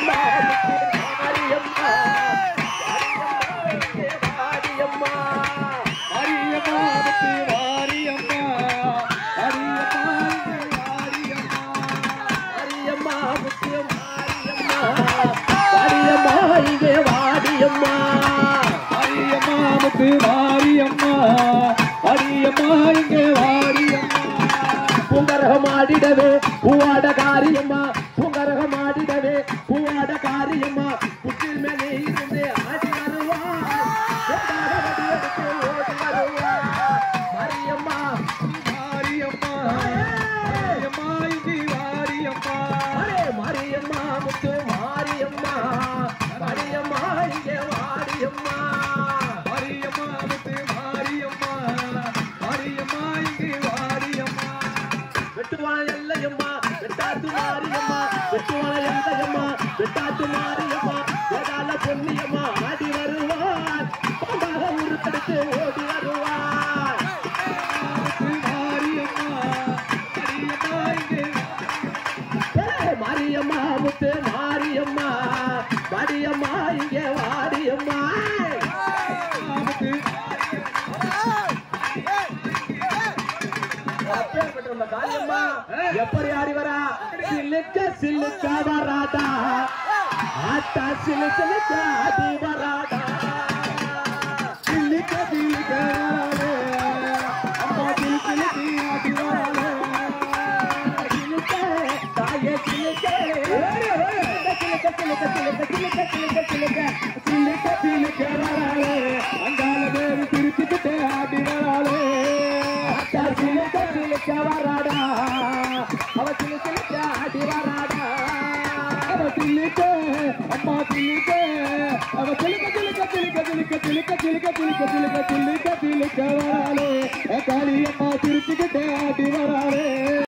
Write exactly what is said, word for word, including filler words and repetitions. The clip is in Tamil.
பூங்கரகமாடிடவே பூவாட காரியம்மா பூங்கரகமாடிடவே பூவாட காரியம்மா புற்றில் மேலே இருந்து ஆடி வருவா ஓடி வருவா மாரியம்மா மாரியம்மா மாரியம்மா இங்கே மாரியம்மா மாரியம்மா முத்து மாரியம்மா மாரியம்மா இங்கே மாரியம்மா மாரியம்மா முத்து மாரியம்மா மாரியம்மா இங்கே மாரியம்மா வெட்டுவான எல்லையம்மா வெட்டாத்து மாரியம்மா வெட்டுவான எல்லையம்மா வெட்டாத்து மாரியம்மா வேதாள பொன்னியம்மா ஆடி வருவார் பாம்பாக உருத்தெடுத்து ஓடி வருவார் மாரியம்மா முத்து மாரியம்மா மாரியம்மா இங்கே வாரியம்மா எப்படி ஆடி வரா சிலுக்க சிலுக்க வராதா ஆட்டா சிலு சிலுக்க ஆடி வராதா சிலுக்க சிலுக்க வராதே அம்மா சிலு சிலுக்கி ஆடி வராதே சிலுக்க தாயே சிலுக்க சிலுக்க சிலுக்க சிலுக்க சிலுக்க சிலுக்க சிலுக்க சிலுக்க சிலுக்க வராதே அங்கால தேவி திருச்சிக்கிட்டே ஆடி வராதே ஆட்டா சிலுக்க சிலுக்க வராதா அவ சிலுக்க ஆடி வராதா அவ சிலுக்க அம்மா சிலுக்க அவ சிலுக்க சிலுக்க சிலுக்க சிலுக்க சிலுக்க சிலுக்க சிலுக்க சிலுக்க சிலுக்க சிலுக்க வராளே காளி அம்மா திருச்சிக்கிட்டே ஆடி வராளே